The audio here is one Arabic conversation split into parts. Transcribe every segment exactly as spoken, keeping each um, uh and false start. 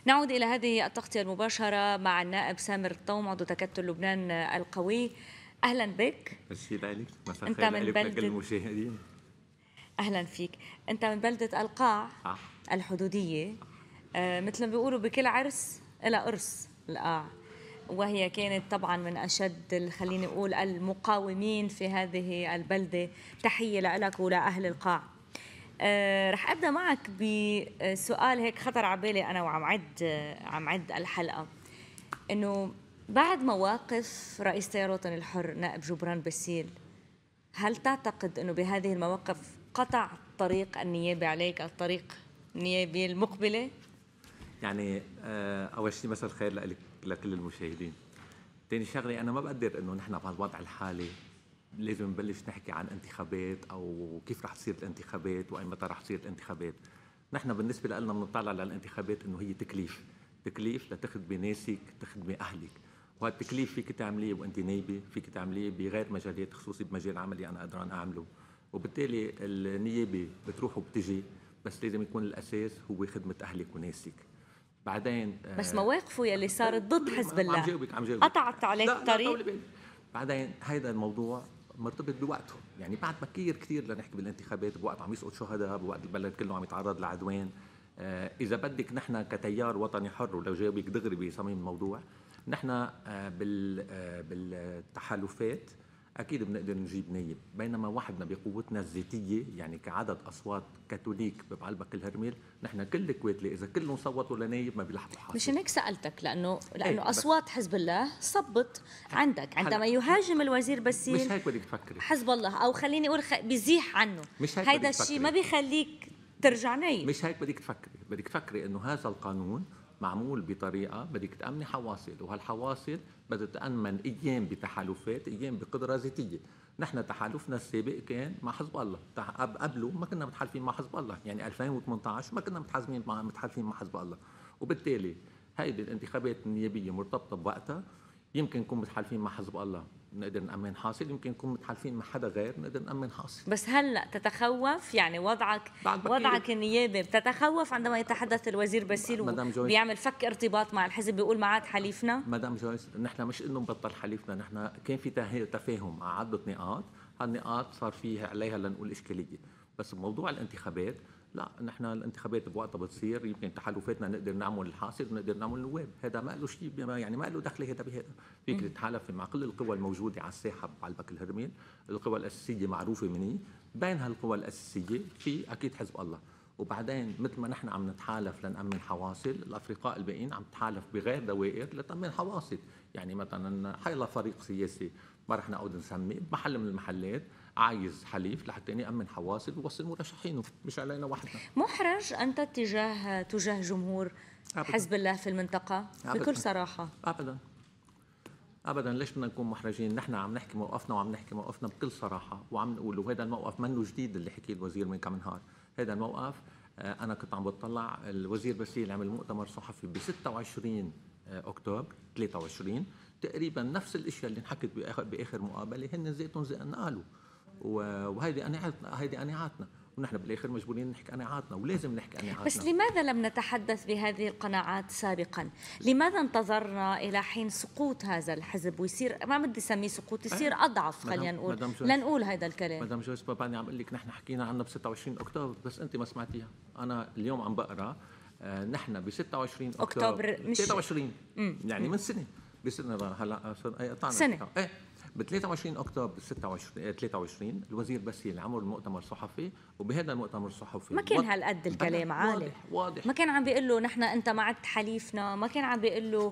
نعود إلى هذه التغطية المباشرة مع النائب سامر الطوم عضو تكتل لبنان القوي. أهلا بك. ميرسي لك، مساء أنت الخير من لك ولكل بلدة، المشاهدين. أهلا فيك. أنت من بلدة القاع آه. الحدودية. آه مثل ما بيقولوا بكل عرس إلى قرص القاع، وهي كانت طبعا من أشد خليني أقول المقاومين في هذه البلدة. تحية لك ولأهل القاع. أه رح ابدا معك بسؤال هيك خطر على بالي انا وعم عد عم عد الحلقه، انه بعد مواقف رئيس تيار الوطني الحر نائب جبران باسيل، هل تعتقد انه بهذه المواقف قطع طريق النيابه عليك، الطريق النيابي المقبله؟ يعني آه، اول شيء مساء الخير لك لكل المشاهدين. ثاني شغله، انا ما بقدر انه نحن بهالوضع الحالي لازم نبلش نحكي عن انتخابات او كيف رح تصير الانتخابات واي متى رح تصير الانتخابات. نحن بالنسبه لنا بنطلع على الانتخابات انه هي تكليف، تكليف لتخدمي ناسك، تخدمي اهلك، وهالتكليف فيك تعمليه وانت نايبه، فيك تعمليه بغير مجالات، خصوصي بمجال عملي انا قادران اعمله. وبالتالي النيابه بتروح وبتجي، بس لازم يكون الاساس هو خدمه اهلك وناسك. بعدين بس آه مواقفه يلي صارت ضد حزب عم الله جاوبك عم جاوبك قطعت عليك لا لا طولي الطريق. بالك. بعدين هيدا الموضوع مرتبط بوقته، يعني بعد بكير كثير لنحكي بالانتخابات، بوقت عم يسقط شهداء، بوقت البلد كله عم يتعرض لعدوان. آه اذا بدك نحن كتيار وطني حر، ولو جاوبك دغري بصميم الموضوع، نحن آه بال آه بالتحالفات اكيد بنقدر نجيب نايب، بينما وحدنا بقوتنا الذاتيه، يعني كعدد اصوات كاثوليك ببعلبك الهرميل، نحن كل الكويتلي اذا كلهم صوتوا لنايب ما بيلحقوا حاصل. مش هيك سألتك، لأنه لأنه ايه أصوات حزب الله صبت عندك عندما يهاجم الوزير باسيل. مش هيك بدك تفكري. حزب الله، أو خليني أقول خ... بيزيح عنه. مش هيك هيدا بدك الشيء تفكري. ما بيخليك ترجع نايب. مش هيك بدك تفكري، بدك تفكري انه هذا القانون معمول بطريقه بدك تامني حواصل، وهالحواصل بدها تامن ايام بتحالفات، ايام بقدره ذاتيه. نحن تحالفنا السابق كان مع حزب الله، قبله ما كنا متحالفين مع حزب الله، يعني ألفين وثمانية عشر ما كنا متحالفين مع متحالفين مع حزب الله. وبالتالي هيدي الانتخابات النيابيه مرتبطه بوقتها. يمكن نكون متحالفين مع حزب الله نقدر نأمن حاصل، يمكن نكون متحالفين مع حدا غير نقدر نأمن حاصل. بس هلا تتخوف، يعني وضعك وضعك النيابي بتتخوف عندما يتحدث الوزير باسيل بيعمل فك ارتباط مع الحزب، بيقول ما عاد حليفنا؟ مدام جويس، نحن مش انه نبطل حليفنا، نحن كان في تفاهم على عدة نقاط، هالنقاط صار فيها عليها لنقول اشكاليه، بس بموضوع الانتخابات لا، نحن الانتخابات بوقتها بتصير، يمكن تحالفاتنا نقدر نعمل الحاصل ونقدر نعمل النواب، هذا ما له شيء، يعني ما له دخل هذا بهذا. فيك تتحالف مع كل القوى الموجوده على الساحه بعلبك الهرمين، القوى الاساسيه معروفه مني، بين هالقوى الاساسيه في اكيد حزب الله، وبعدين مثل ما نحن عم نتحالف لنأمن حواصل، الافرقاء الباقيين عم تحالف بغير دوائر لتأمين حواصل. يعني مثلا حيلا فريق سياسي ما رح نقعد نسمي بمحل من المحلات عايز حليف لحتى يأمن حواصل ويوصل مرشحينه، مش علينا وحدنا. محرج انت تجاه تجاه جمهور أبداً. حزب الله في المنطقه أبداً. بكل صراحه ابدا ابدا، ليش بدنا نكون محرجين؟ نحن عم نحكي موقفنا وعم نحكي موقفنا بكل صراحه وعم نقول، وهذا الموقف منه جديد اللي حكيه الوزير من كم نهار. هذا الموقف انا كنت عم بطلع، الوزير باسيل عمل مؤتمر صحفي ب ستة وعشرين اكتوبر ثلاثة وعشرين، تقريبا نفس الاشياء اللي انحكت باخر مقابله هن ذاتهم زي ان قالوا، وهيدي قناعاتنا، هيدي قناعاتنا، ونحن بالاخر مجبورين نحكي قناعاتنا ولازم نحكي قناعاتنا. بس لماذا لم نتحدث بهذه القناعات سابقا؟ لماذا انتظرنا الى حين سقوط هذا الحزب ويصير، ما بدي اسميه سقوط، يصير اضعف، خلينا نقول، لنقول هذا الكلام. مدام جويس باباني عم اقول لك نحن حكينا عنها ب ستة وعشرين اكتوبر، بس انت ما سمعتيها. انا اليوم عم بقرا آه نحن ب ستة وعشرين اكتوبر ثلاثة وعشرين، يعني من سنه، بسنه هلا قطعنا سنه ايه ب ثلاثة وعشرين اكتوبر ستة وعشرين ثلاثة وعشرين الوزير باسيل عمل مؤتمر صحفي، وبهذا المؤتمر الصحفي ما كان هالقد الكلام عالي، واضح واضح، ما كان عم بيقول له نحن انت ما عدت حليفنا، ما كان عم بيقول له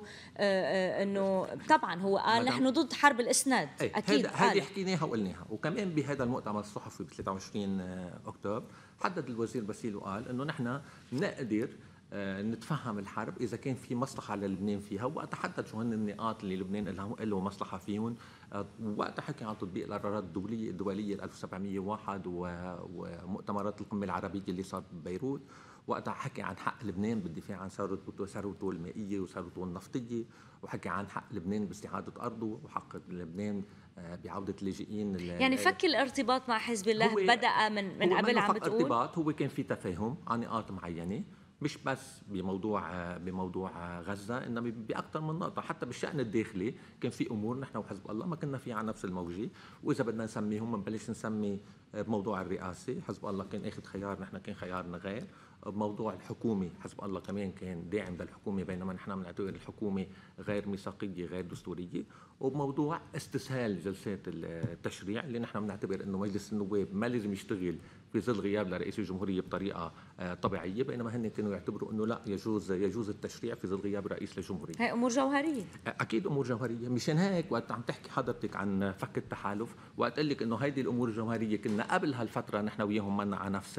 انه طبعا هو قال نحن ضد حرب الاسناد. ايه اكيد هذه حكيناها وقلناها، وكمان بهذا المؤتمر الصحفي ب ثلاثة وعشرين اكتوبر حدد الوزير باسيل وقال انه نحن نقدر نتفهم الحرب اذا كان في مصلحه للبنان فيها، وقتها حدد شو هن النقاط اللي لبنان له مصلحه فيهم، وقتها حكي عن تطبيق القرارات الدوليه الدوليه ألف وسبعمية وواحد ومؤتمرات القمه العربيه اللي صارت ببيروت، وقتها حكي عن حق لبنان بالدفاع عن ثروته ثروته المائيه وثروته النفطيه، وحكي عن حق لبنان باستعاده ارضه، وحق لبنان بعوده اللاجئين. يعني فك الارتباط مع حزب الله بدأ من من قبل، عم بتقول ارتباط، هو كان في تفاهم عن نقاط معينه، مش بس بموضوع بموضوع غزه، انما باكثر من نقطه. حتى بالشان الداخلي كان في امور نحن وحزب الله ما كنا فيها على نفس الموجه، واذا بدنا نسميهم بنبلش نسمي بموضوع الرئاسي حزب الله كان اخذ خيار، نحن كان خيارنا غير. بموضوع الحكومي حزب الله كمان كان داعم للحكومه، بينما نحن بنعتبر الحكومه غير ميثاقيه غير دستوريه. وبموضوع استسهال جلسات التشريع اللي نحن بنعتبر انه مجلس النواب ما لازم يشتغل في ظل غياب لرئيس الجمهوريه بطريقه طبيعيه، بينما هن كانوا يعتبروا انه لا يجوز يجوز التشريع في ظل غياب رئيس للجمهوريه. هي امور جوهريه. اكيد امور جوهريه، مشان هيك وقت عم تحكي حضرتك عن فك التحالف، وقت اقول لك انه هيدي الامور الجوهريه كنا قبل هالفتره نحن وياهم منا على نفس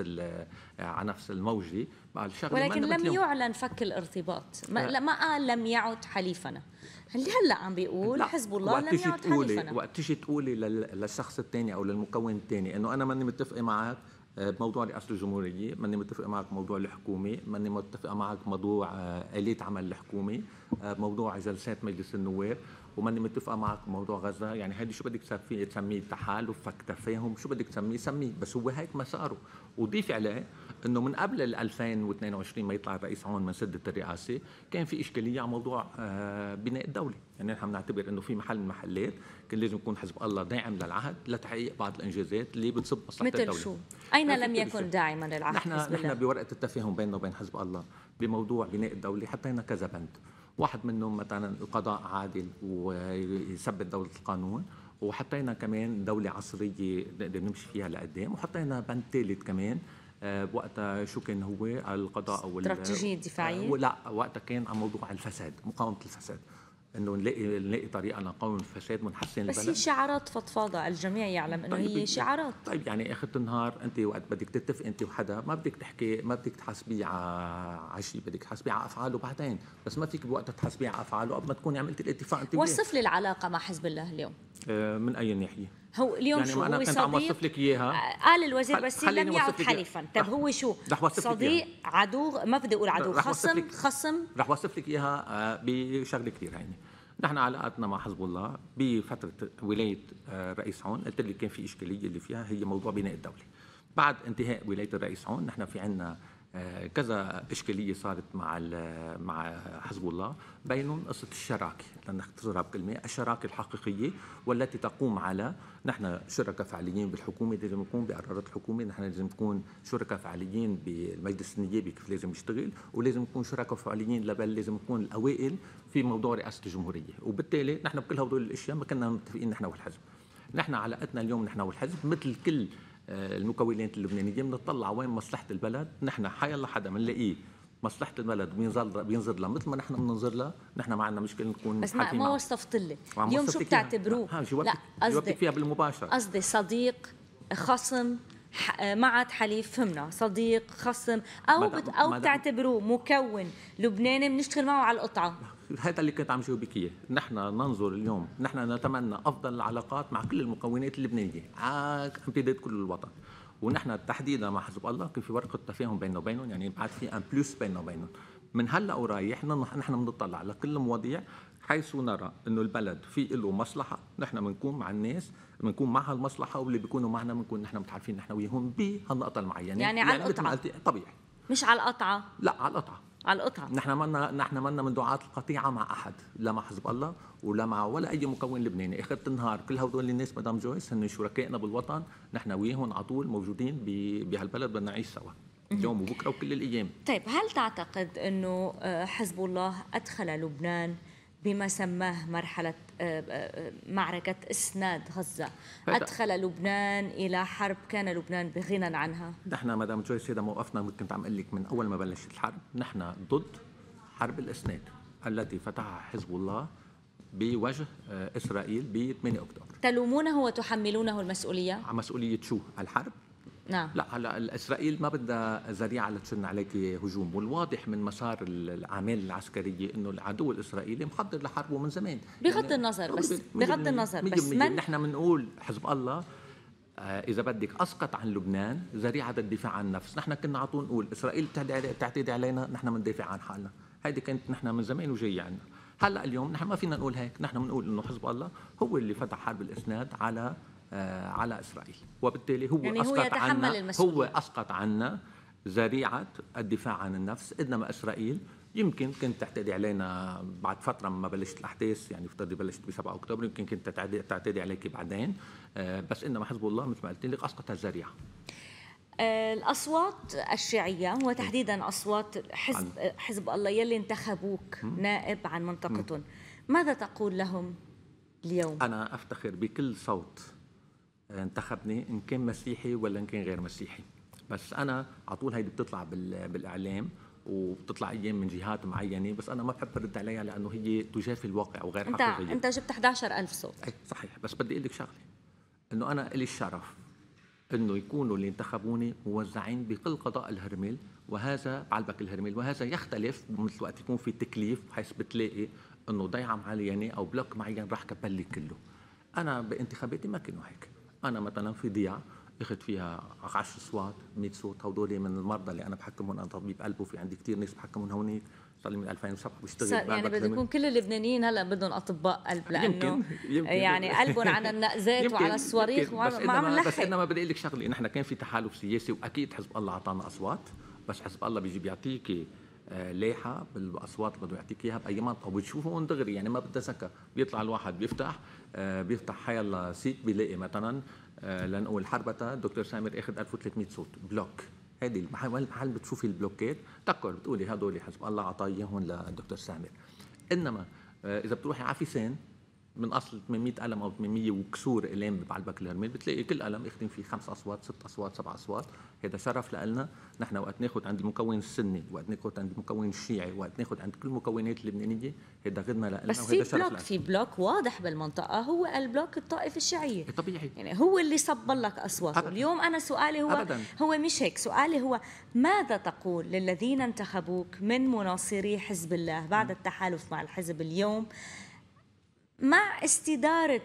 على نفس الموجه، ولكن لم يعلن فك الارتباط، ما, لا ما قال لم يعد حليفنا. اللي هلا عم بيقول حزب الله لم يعد حليفنا. وقت تيجي تقولي للشخص الثاني او للمكون الثاني انه انا ماني متفقه معك بموضوع رئاسة الجمهورية، ماني متفق معك بموضوع الحكومة، ماني متفق معك بموضوع آلية عمل الحكومة، بموضوع جلسات مجلس النواب، وماني متفق معك بموضوع غزة، يعني هيدي شو بدك تسميه تحالف فك تفاهم، شو بدك تسميه سميه، بس هو هيك مساره. وضيف عليه انه من قبل ال ألفين واثنين وعشرين ما يطلع الرئيس عون من سدة الرئاسة كان في اشكالية على موضوع بناء الدولة، يعني نحن بنعتبر انه في محل من المحلات كان لازم يكون حزب الله داعم للعهد لتحقيق بعض الانجازات اللي بتصب مصلحة الدولة. مثل شو؟ اين لم يكن داعما للعهد نحن حزب الله؟ نحن بورقة التفاهم بيننا وبين حزب الله بموضوع بناء الدولة حطينا كذا بند، واحد منهم مثلا القضاء عادل ويثبت دولة القانون، وحطينا كمان دولة عصرية نقدر نمشي فيها لقدام، وحطينا بند ثالث كمان بوقتها شو كان هو القضاء او الاستراتيجية الدفاعية؟ لا وقتها كان عن موضوع الفساد، مقاومة الفساد، انه نلاقي نلاقي طريقه نقاوم الفساد ونحسن البلد. بس هي شعارات فضفاضه، الجميع يعلم انه طيب هي شعارات. طيب يعني اخر النهار انت وقت بدك تتفق انت وحدا ما بدك تحكي، ما بدك تحاسبيه على شيء، بدك تحاسبيه على افعاله بعدين، بس ما فيك بوقتها تحاسبيه على افعاله قبل ما تكوني عملت الاتفاق انت. وصف لي العلاقه مع حزب الله اليوم. آه من اي ناحيه؟ هو اليوم يعني شو أنا هو كنت عم صديق؟ وصف لك اياها قال الوزير بس لم يعد حليفا. طيب هو شو؟ صديق، عدو؟ ما بدي اقول عدو، خصم خصم رح وصف لك اياها بشغله كثير. يعني نحن علاقاتنا مع حزب الله بفتره ولايه رئيس عون قلت لك كان في اشكاليه اللي فيها هي موضوع بناء الدوله. بعد انتهاء ولايه الرئيس عون نحن في عندنا كذا اشكاليه صارت مع مع حزب الله، بينهم قصه الشراكه، لنختصرها بكلمه، الشراكه الحقيقيه والتي تقوم على نحن شركاء فعليين بالحكومه، لازم نكون بقرارات الحكومه، نحن لازم نكون شركاء فعليين بالمجلس النيابي كيف لازم يشتغل، ولازم نكون شركاء فعليين لبل لازم نكون الاوائل في موضوع رئاسه الجمهوريه، وبالتالي نحن بكل هدول الاشياء ما كنا متفقين نحن والحزب. نحن علاقتنا اليوم نحن والحزب مثل كل المكونات اللبنانيه بنطلع وين مصلحه البلد، نحن حيالله حدا بنلاقيه مصلحه البلد بينظر بينظر لها مثل ما نحن بننظر لها، نحن ما عندنا مشكله نكون بس ما, ما وصفت لي اليوم شو بتعتبروه؟ لا قصدي فيها بالمباشر، قصدي صديق، خصم، معت حليف، فهمنا صديق خصم او بت او بتعتبروه مكون لبناني بنشتغل معه على القطعه؟ هذا اللي كنت عم جاوبك اياه، نحن ننظر اليوم، نحن نتمنى افضل العلاقات مع كل المكونات اللبنانيه على امتداد كل الوطن، ونحن تحديدا مع حزب الله كان في ورقه تفاهم بيننا وبينهم، يعني بعد في ان بلس بيننا وبينهم. من هلا ورايح نحن بنطلع على كل المواضيع حيث نرى انه البلد في له مصلحه، نحن بنكون مع الناس، بنكون مع هالمصلحه، واللي بيكونوا معنا بنكون نحن متعارفين نحن وياهم بهالنقطه المعينه. يعني على القطعه طبيعي، مش على القطعه، لا على القطعه، على القطعه. نحن منا نحن منا من دعاة القطيعه مع احد، لا مع حزب الله ولا مع ولا اي مكون لبناني. اخر النهار كل هدول الناس مدام جويس هن شركائنا بالوطن، نحن وياهم على طول موجودين بهالبلد، بدنا نعيش سوا اليوم وبكره وكل الايام. طيب هل تعتقد انه حزب الله ادخل لبنان بما سماه مرحلة معركة إسناد غزة، أدخل لبنان إلى حرب كان لبنان بغنى عنها؟ نحن مدام جويس هذا موقفنا، كنت عم أقول لك من أول ما بلشت الحرب، نحن ضد حرب الإسناد التي فتحها حزب الله بوجه إسرائيل ب ثمانية أكتوبر. تلومونه وتحملونه المسؤولية؟ مسؤولية شو؟ الحرب؟ نعم. لا هلا اسرائيل ما بدها ذريعه لتشن عليك هجوم، والواضح من مسار الاعمال العسكريه انه العدو الاسرائيلي محضر لحربه من زمان. بغض يعني النظر بس بغض النظر بس من نحن بنقول حزب الله آه اذا بدك اسقط عن لبنان ذريعه للدفاع عن النفس، نحن كنا على طول نقول اسرائيل بتعتدي علينا، نحن بندافع عن حالنا، هيدي كانت نحن من زمان وجاي عنا. هلا اليوم نحن ما فينا نقول هيك، نحن بنقول انه حزب الله هو اللي فتح حرب الاسناد على آه على إسرائيل، وبالتالي هو يعني أسقط هو يتحمل عنا المسؤولية. هو أسقط عنا ذريعه الدفاع عن النفس، انما اسرائيل يمكن كنت تعتدي علينا بعد فتره ما بلشت الاحداث، يعني افترضي بلشت ب سبعة اكتوبر، يمكن كنت تعتدي, تعتدي عليك بعدين، بس انما حزب الله مثل ما قلت لك اسقط الذريعه. الأصوات الشيعية وتحديدا أصوات حزب حزب الله يلي انتخبوك نائب عن منطقتهم، ماذا تقول لهم اليوم؟ أنا أفتخر بكل صوت انتخبني، إن كان مسيحي ولا إن كان غير مسيحي، بس أنا على طول هيدي بتطلع بالإعلام وبتطلع أيام من جهات معينة، بس أنا ما بحب أرد عليها لأنه هي تجافي الواقع وغير أنت حقيقية. أنت جبت أحد عشر ألف صوت. أي صحيح، بس بدي أقول لك شغلة، إنه أنا إلي الشرف انه يكونوا اللي انتخبوني موزعين بكل قضاء الهرمل، وهذا بعلبك الهرمل، وهذا يختلف مثل وقت يكون في تكليف حيث بتلاقي انه ضيعه معينه او بلوك معين راح كبلي كله. انا بانتخاباتي ما كانوا هيك، انا مثلا في ضيعه اخذت فيها عشر اصوات مئة صوت، هدول من المرضى اللي انا بحكمهم، انا طبيب قلب وفي عندي كثير ناس بحكمهم هونيك، صار لي من ألفين وسبعة بشتغل. يعني بده يكون كل اللبنانيين هلا بدهم اطباء قلب، لانه يمكن يمكن يعني قلبهم على النقزات وعلى الصواريخ وما عم نلحق. بس انما بدي اقول لك شغله، نحن كان في تحالف سياسي واكيد حزب الله اعطانا اصوات، بس حزب الله بيجي بيعطيكي لايحه بالاصوات اللي بده يعطيك اياها باي منطقه وبتشوفهم دغري، يعني ما بدها سكه، بيطلع الواحد بيفتح بيفتح حي الله سيت بيلاقي مثلا لنقول حربته الدكتور سامر اخذ ألف وثلاثمئة صوت بلوك، هذه المحل محل بتشوفي البلوكات تذكر بتقولي هدول حزب الله اعطاه اياهم للدكتور سامر. انما اذا بتروحي على فيسان من اصل ثمانمئة قلم او ثمانمئة وكسور قلم بعلبك الهرمل بتلاقي كل قلم اخذين فيه خمس اصوات ست اصوات سبع اصوات، هذا شرف لنا نحن وقت ناخذ عند المكون السني، وقت ناخذ عند المكون الشيعي، وقت ناخذ عند كل المكونات اللبنانيه، هذا غدنا لنا. بس في بلوك في بلوك واضح بالمنطقه هو البلوك الطائفه الشيعيه طبيعي، يعني هو اللي صب لك اصوات. اليوم انا سؤالي هو أبداً. هو مش هيك، سؤالي هو ماذا تقول للذين انتخبوك من مناصري حزب الله بعد التحالف مع الحزب اليوم مع استدارة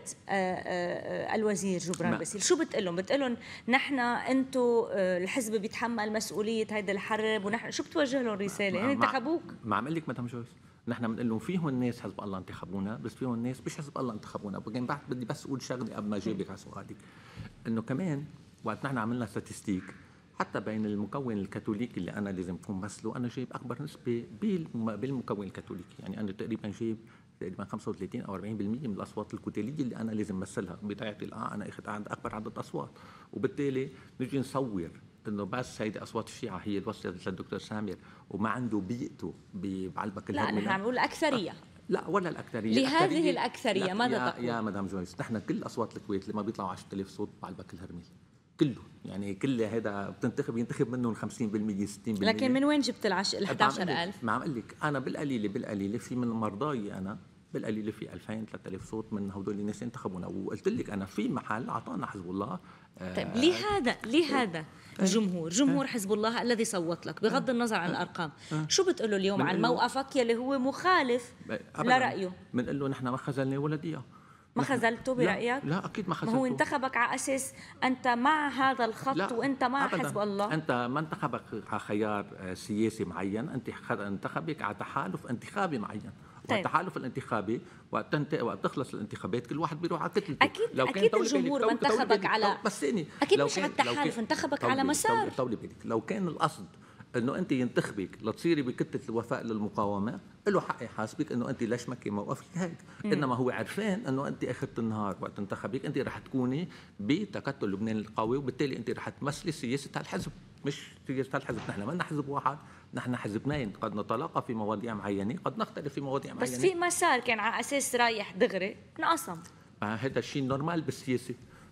الوزير جبران باسيل؟ شو بتقول لهم؟ بتقول لهم نحن انتم الحزب بيتحمل مسؤولية هيدا الحرب، ونحن شو بتوجه لهم رسالة؟ هن انتخبوك. ما عم اقول لك مدام جويس، نحن بنقول لهم فيهم الناس حزب الله انتخبونا، بس فيهم الناس مش حزب الله انتخبونا. بعد بدي بس اقول شغله قبل ما اجاوبك على سؤالك، انه كمان وقت نحن عملنا ستاتستيك حتى بين المكون الكاثوليكي اللي انا لازم اكون مثله، انا جايب اكبر نسبه بالمكون الكاثوليكي، يعني انا تقريبا جايب تقريبا خمسة وثلاثين او أربعين بالمئة من الاصوات الكتاليه اللي انا لازم امثلها. بطبيعه الحال انا اخذ عند اكبر عدد اصوات، وبالتالي نجي نصور انه بس هيدي اصوات الشيعه هي اللي وصلت للدكتور سامر وما عنده بيئته بعلبك الهرمله. لا نحن عم نقول الاكثريه. لا ولا الاكثريه، لهذه الاكثريه ماذا يا تقول؟ يا مدام جويس، نحن كل اصوات الكويت اللي ما بيطلعوا عشرة آلاف صوت بعلبك الهرمله كله، يعني كل هذا بتنتخب ينتخب منهم خمسين بالمئة ستين بالمئة. لكن من وين جبت ال أحد عشر ألف؟ ما عم اقول لك انا بالقليله بالقليله في من مرضاي انا بالقليله في ألفين ثلاثة آلاف صوت من هدول الناس انتخبونا، وقلت لك انا في محل اعطانا حزب الله. آه طيب لهذا لهذا الجمهور جمهور حزب الله الذي صوت لك بغض النظر عن الارقام، شو بتقول له اليوم عن موقفك يلي هو مخالف لرايه؟ بنقول له نحن ما خذلنا ولا دقيقه. ما خذلته برايك؟ لا, لا اكيد ما خذلته. ما هو انتخبك على اساس انت مع هذا الخط لا وانت مع أبداً. حزب الله. انت ما انتخبك على خيار سياسي معين، انت انتخبك على تحالف انتخابي معين. طيب. والتحالف الانتخابي وقت تنت... وقت تخلص الانتخابات كل واحد بيروح على كتلته. اكيد لو اكيد الجمهور ما انتخبك على بس ثاني اكيد مش على التحالف، انتخبك على مسار. طولي بالك، لو كان القصد انه انت ينتخبك لتصيري بكتله الوفاء للمقاومه، له حق يحاسبك انه انت ليش مكي موقفك هيك، انما هو عرفان انه انت اخذت النهار وقت انتخبك انت رح تكوني بتكتل لبنان القوي، وبالتالي انت رح تمثلي سياسه هالحزب مش سياسه هالحزب. نحن ما حزب واحد، نحن حزبين، قد نتلاقى في مواضيع معينه، قد نختلف في مواضيع معينه، بس في مسار كان على اساس رايح دغري انقسم. هذا الشيء نورمال بالسياسه.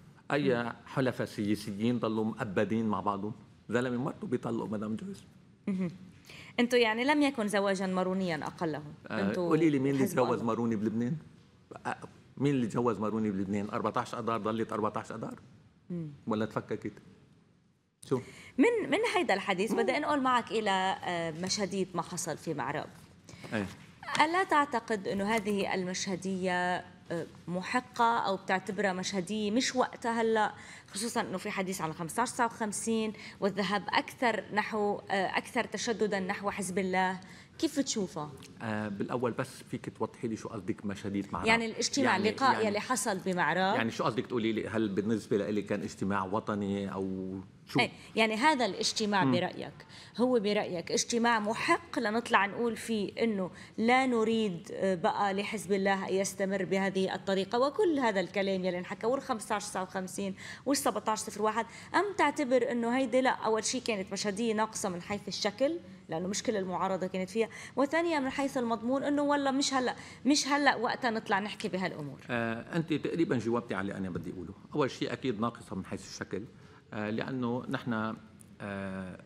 اي حلفاء سياسيين ضلوا مؤبدين مع بعضهم، زلمه مرته بيطلقوا مدام جويس. انتم يعني لم يكن زواجا مارونيا اقله. انتم قولي لي مين اللي تجوز ماروني بلبنان؟ مين اللي تجوز ماروني بلبنان؟ أربعة عشر اذار ضلت أربعة عشر اذار؟ ولا تفككت؟ شو؟ من من هيدا الحديث بدي انقل معك الى مشهديه ما حصل في معراب. أي. ألا تعتقد انه هذه المشهديه محقة أو بتعتبرها مشهدية مش وقتها هلا، خصوصا أنه في حديث عن خمسة عشر تسعة وخمسين والذهاب أكثر نحو أكثر تشددا نحو حزب الله؟ كيف بتشوفها؟ آه بالاول بس فيك توضحي لي شو قصدك مشهديه معراب؟ يعني الاجتماع يعني اللقاء يعني يلي حصل بمعراب، يعني شو قصدك تقولي لي؟ هل بالنسبه لي كان اجتماع وطني او شو أي يعني هذا الاجتماع م. برأيك هو برأيك اجتماع محق لنطلع نقول فيه أنه لا نريد بقى لحزب الله أن يستمر بهذه الطريقة وكل هذا الكلام يلي انحكى وال خمسة عشر تسعة وخمسين وال سبعة عشر صفر واحد، أم تعتبر أنه هيدي لا أول شيء كانت مشهدية ناقصة من حيث الشكل لأنه مش كل المعارضة كانت فيها، وثانيا من حيث المضمون أنه والله مش هلأ مش هلأ وقتها نطلع نحكي بهالأمور؟ آه أنت تقريبا جاوبتي على اللي أنا بدي أقوله. أول شيء أكيد ناقصة من حيث الشكل، آه لأنه نحن آه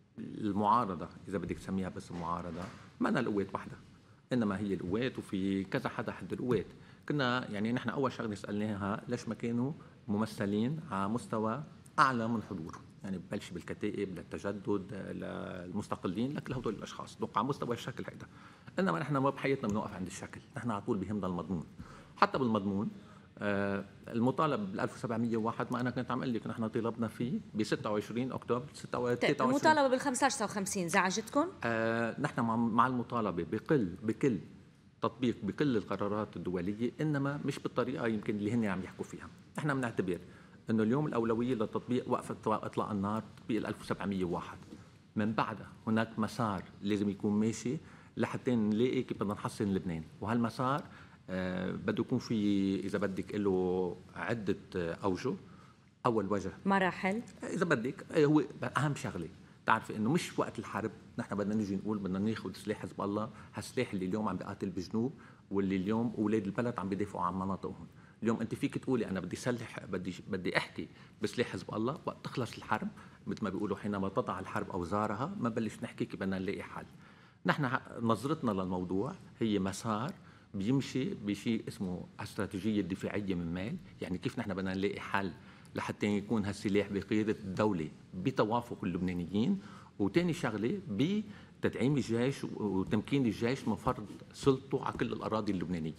المعارضة إذا بدك تسميها بس المعارضة ما أنا القوات وحدها، إنما هي القوات وفي كذا حدا حد القوات. كنا يعني نحن أول شغلة سألناها ليش ما كانوا ممثلين على مستوى أعلى من حضور، يعني ببلش بالكتائب للتجدد للمستقلين لكل هدول الأشخاص، دوك على مستوى الشكل هيدا. إنما نحن ما بحياتنا بنوقف عند الشكل، نحن على طول بهمنا المضمون. حتى بالمضمون آه المطالب بال ألف وسبعمية وواحد ما انا كنت عم اقول لك نحن طلبنا فيه ب ستة وعشرين اكتوبر ستة وعشرين. طيب المطالبه بال خمسة عشر تسعة وخمسين زعجتكم؟ آه نحن مع المطالبه بكل بكل تطبيق بكل القرارات الدوليه، انما مش بالطريقه يمكن اللي هن عم يحكوا فيها. نحن بنعتبر انه اليوم الاولويه لتطبيق وقف اطلاق النار تطبيق ال ألف وسبعمية وواحد، من بعدها هناك مسار لازم يكون ماشي لحتى نلاقي كيف بدنا نحصن لبنان، وهالمسار آه بده يكون في اذا بدك له عده اوجه. اول وجه مراحل اذا بدك هو اهم شغله تعرفي انه مش وقت الحرب نحن بدنا نيجي نقول بدنا ناخذ سلاح حزب الله، هالسلاح اللي اليوم عم بيقاتل بجنوب واللي اليوم اولاد البلد عم بيدافعوا عن مناطقهم. اليوم انت فيك تقولي انا بدي سلح بدي بدي احكي بسلاح حزب الله وقت تخلص الحرب، مثل ما بيقولوا حينما تضع الحرب اوزارها ما بلش نحكي كيف بدنا نلاقي حل. نحن نظرتنا للموضوع هي مسار بيمشي بشيء اسمه استراتيجيه الدفاعيه من مال، يعني كيف نحن بدنا نلاقي حل لحتى يكون هالسلاح بقياده الدوله بتوافق اللبنانيين، وثاني شغله بتدعيم الجيش وتمكين الجيش من فرض سلطته على كل الاراضي اللبنانيه.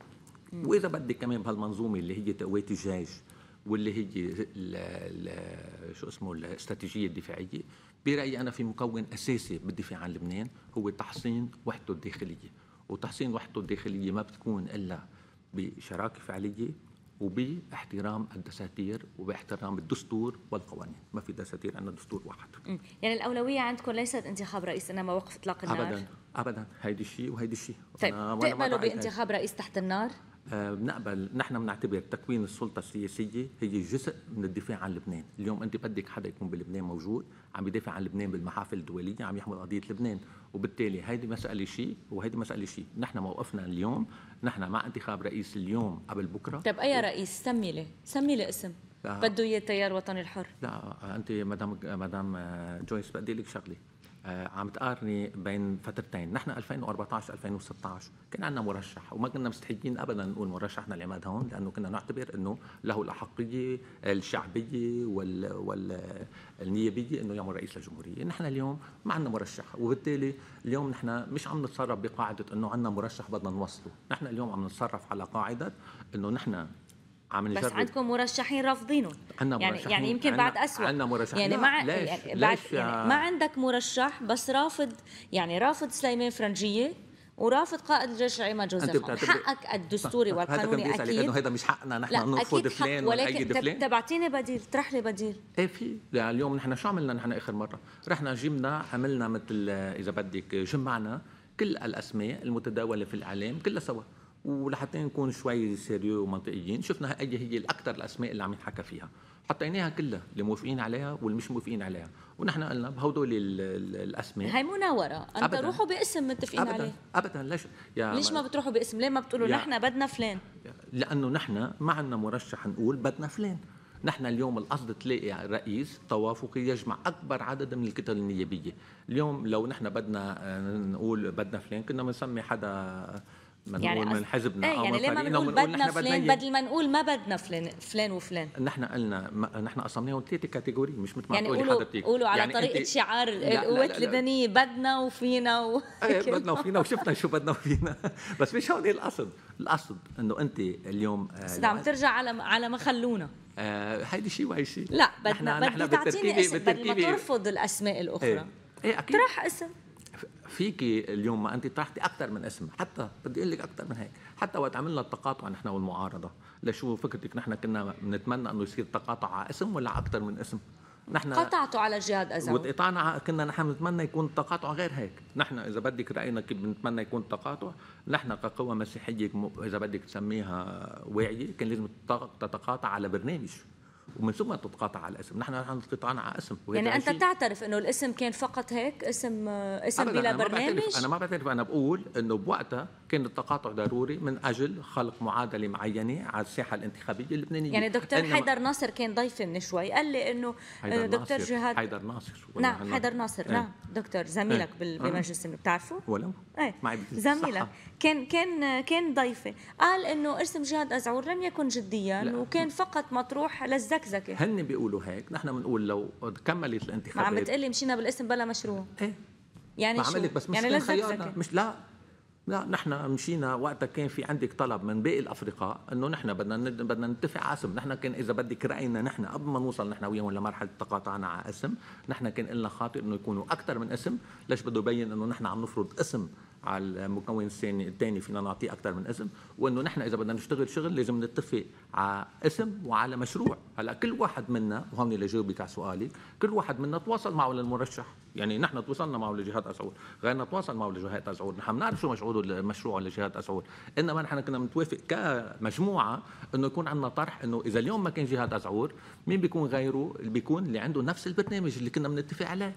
واذا بدك كمان بهالمنظومه اللي هي تقويه الجيش واللي هي ال ال شو اسمه الاستراتيجيه الدفاعيه، برايي انا في مكون اساسي بالدفاع عن لبنان هو تحصين وحدته الداخليه، وتحصين وحدته الداخليه ما بتكون الا بشراكه فعليه وباحترام الدساتير وباحترام الدستور والقوانين. ما في دساتير، عندنا دستور واحد. يعني الأولوية عندكم ليست انتخاب رئيس إنما وقف إطلاق النار؟ أبداً أبداً، هيدي الشيء وهيدي الشيء. طيب بتقبلوا بانتخاب رئيس تحت النار؟ آه بنقبل. نحن بنعتبر تكوين السلطة السياسية هي جزء من الدفاع عن لبنان. اليوم أنت بدك حدا يكون بلبنان موجود عم يدافع عن لبنان بالمحافل الدولية، عم يحمل قضية لبنان، وبالتالي هيدي مسألة شيء وهيدي مسألة شيء. نحن موقفنا اليوم نحن مع انتخاب رئيس اليوم قبل بكرة. طيب أي رئيس؟ سمي لي سمي لي اسم بده إياه التيار الوطني الحر. لا أنت مدام مدام جويس بدي لك شغلة، عم تقارني بين فترتين. نحن ألفين وأربعطعش ألفين وستة عشر كان عندنا مرشح وما كنا مستحيين ابدا نقول مرشحنا العماد هون، لانه كنا نعتبر انه له الاحقيه الشعبيه وال والنيابيه انه يعمل رئيس للجمهوريه. نحن اليوم ما عندنا مرشح، وبالتالي اليوم نحن مش عم نتصرف بقاعده انه عندنا مرشح بدنا نوصله. نحن اليوم عم نتصرف على قاعده انه نحن عم نجرب. بس عندكم مرشحين رافضينه يعني مرشحين. يعني يمكن بعد أسوأ. عندنا مرشحين يعني لا. مع ليش؟ يعني ليش بعد يعني ما عندك مرشح بس رافض، يعني رافض سليمان فرنجيه ورافض قائد الجيش عماد جوزيف. حقك الدستوري والقانوني اكيد انه هذا مش حقنا نحن نرفض فلان ولا اي فلان. تبعتيني بديل، طرح لي بديل. ايه في يعني اليوم نحن شو عملنا؟ نحن اخر مره رحنا جبنا عملنا مثل اذا بدك جمعنا كل الاسماء المتداوله في الاعلام كلها سوا، ولحتى نكون شوي سيريو ومنطقيين شفنا اي هي الاكثر الاسماء اللي عم ينحكى فيها، حطيناها كلها اللي موافقين عليها واللي مش موافقين عليها، ونحن قلنا بهدول الاسماء هي مناوره، انت روحوا باسم متفقين أبداً عليه. ابدا ليش يا ليش ما بتروحوا باسم؟ ليه ما بتقولوا نحن بدنا فلان؟ لانه نحن ما عندنا مرشح نقول بدنا فلان. نحن اليوم القصد تلاقي رئيس توافقي يجمع اكبر عدد من الكتل النيابيه. اليوم لو نحن بدنا نقول بدنا فلان كنا بنسمي حدا من يعني من حزبنا ايه، او يعني ليه ما بنقول بدنا فلان بدل ما نقول ما بدنا فلان فلان وفلان؟ نحن قلنا نحن قسمناهم ثلاثه كاتيجوري، مش مثل ما يعني تقولي حضرتك قولوا على يعني طريقه شعار القوات اللبنانيه بدنا وفينا و... ايه بدنا وفينا وشفنا شو بدنا وفينا بس مش هون القصد. القصد انه انت اليوم بس عم ترجع على على ما خلونا آه هيدي شيء وهي شيء. لا بدنا بدي تعطيني اسم بدل ما ترفض الاسماء الاخرى. ايه, ايه اكيد طرح اسم. فيكي اليوم ما انت طرحتي اكثر من اسم، حتى بدي اقول لك اكثر من هيك، حتى وقت عملنا التقاطع نحن والمعارضه، لشو فكرتك نحن كنا بنتمنى انه يصير تقاطع على اسم ولا اكثر من اسم؟ نحن قطعتوا على جهاد أزعور، وقطعنا كنا نحن بنتمنى يكون التقاطع غير هيك. نحن اذا بدك راينا كيف بنتمنى يكون التقاطع، نحن كقوى مسيحيه اذا بدك تسميها واعيه كان لازم تتقاطع على برنامج ومن ثم تتقاطع على الاسم. نحن نحن قطعنا على اسم. يعني انت تعترف انه الاسم كان فقط هيك اسم اسم بلا أنا برنامج؟ ما انا ما بعترف، انا بقول انه بوقتها كان التقاطع ضروري من اجل خلق معادله معينه على الساحه الانتخابيه اللبنانيه. يعني دكتور حيدر ناصر كان ضيفي من شوي قال لي انه دكتور جهاد حيدر ناصر نعم حيدر ناصر ايه. نعم دكتور زميلك ايه. بمجلس بتعرفه؟ ولو ايه معي زميلك كان كان كان ضيفي قال انه اسم جهاد أزعور لم يكن جديا لا. وكان فقط مطروح للزكزكه. هن بيقولوا هيك، نحن بنقول لو كملت الانتخابات. ما عم بتقلي مشينا بالاسم بلا مشروع. ايه يعني شو؟ بس مش يعني كان خيارنا، مش لا لا نحن مشينا وقتها كان في عندك طلب من باقي الافرقاء انه نحن بدنا بدنا نتفق على اسم. نحن كان اذا بدك راينا نحن قبل ما نوصل نحن وياهم لمرحله تقاطعنا على اسم، نحن كان لنا خاطر انه يكونوا اكثر من اسم. ليش بده يبين انه نحن عم نفرض اسم على المكون الثاني الثاني فينا نعطيه اكثر من اسم، وانه نحن اذا بدنا نشتغل شغل لازم نتفق على اسم وعلى مشروع. هلا كل واحد منا، وهون لجاوبك على سؤالك، كل واحد منا تواصل معه للمرشح. يعني نحن تواصلنا معه لجهاد أزعور، غيرنا تواصل معه لجهاد أزعور، نحن بنعرف شو مشروعه مشروعه لجهاد أزعور، انما نحن كنا متوافق كمجموعه انه يكون عندنا طرح انه اذا اليوم ما كان جهاد أزعور مين بيكون غيره اللي بيكون اللي عنده نفس البرنامج اللي كنا بنتفق عليه.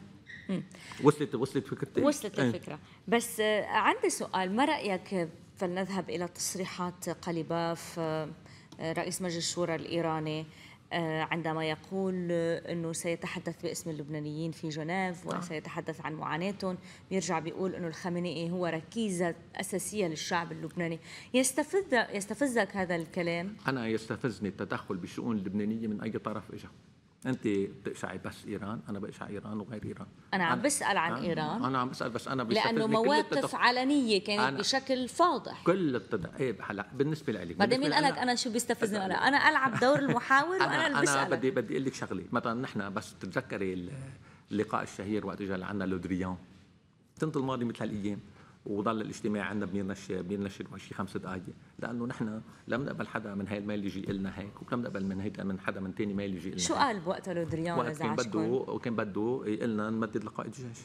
وصلت وصلت فكرتي؟ وصلت الفكره. بس عندي سؤال، ما رايك فلنذهب الى تصريحات قليباف رئيس مجلس الشورى الايراني عندما يقول انه سيتحدث باسم اللبنانيين في جنيف وسيتحدث عن معاناتهم، بيرجع بيقول انه الخامنئي هو ركيزه اساسيه للشعب اللبناني. يستفز يستفزك هذا الكلام؟ انا يستفزني التدخل بالشؤون اللبنانيه من اي طرف اجى. انت بتقشعي بس ايران، انا بقشع ايران وغير ايران. انا عم بسال عن أنا ايران. انا عم بسال بس انا لانه مواقف علنيه كانت بشكل فاضح. كل التد... ايه هلا بالنسبه لك بعدين مين قالك انا شو بيستفزني؟ انا انا العب دور المحاور وانا اللي بسال. انا بدي بدي اقول لك شغله، مثلا نحن بس تتذكري اللقاء الشهير وقت اجى لعنا لودريان السنه الماضيه مثل هالايام، وضل الاجتماع عندنا بينشر بينشر شي خمس دقائق، لانه نحن لم نقبل حدا من هاي الميل يجي لنا هيك، ولم نقبل من هيدا من حدا من ثاني ميل يجي لنا. شو قال بوقتها لودريان؟ وقت كان بده وكان بده يقول لنا نمدد لقائد الجيش.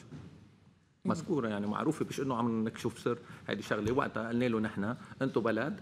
مذكوره يعني معروفه، مش انه عم نكشف سر، هيدي شغله. وقتها قلنا له نحن انتم بلد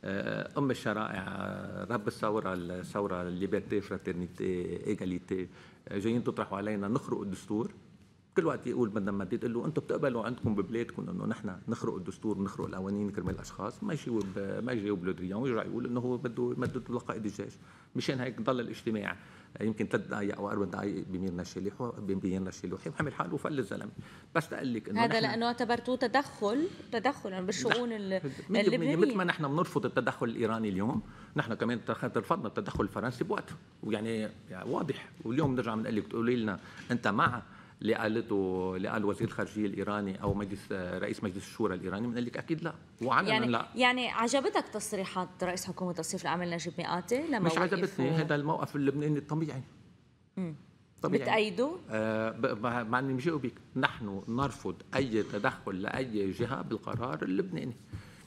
ام الشرائع، رب الثوره، الثوره الليبرتي فراترنيتي ايجاليتي، جايين تطرحوا علينا نخرق الدستور. كل وقت يقول بدنا نمدد، قال له انتم بتقبلوا عندكم ببلادكم انه نحن نخرق الدستور ونخرق القوانين كرمال الاشخاص؟ ما يجاوب ما يجاوب لودريان، ويرجع يقول انه هو بده يمدد لقائد الجيش. مشان هيك ضل الاجتماع يمكن ثلاث دقائق او اربع دقائق بميرنا الشليح بميرنا الشليح وحمل حاله وفل الزلمه. بس تقول لك انه هذا لانه اعتبرتوه تدخل تدخلا بالشؤون اللبنانيه. مثل ما نحن بنرفض التدخل الايراني اليوم، نحن كمان رفضنا التدخل الفرنسي بوقته، ويعني يعني واضح. واليوم بنرجع بنقول لك تقولي لنا انت مع اللي قالته اللي قال وزير الخارجيه الايراني او مجلس رئيس مجلس الشورى الايراني، بنقول لك اكيد لا، وعلنا يعني لا. يعني عجبتك تصريحات رئيس حكومه الصيف العامل نجيب مئاتي لما مش عجبتني هذا الموقف اللبناني الطبيعي. امم بتأيده؟ آه مع اني مجاوبك، نحن نرفض اي تدخل لاي جهه بالقرار اللبناني،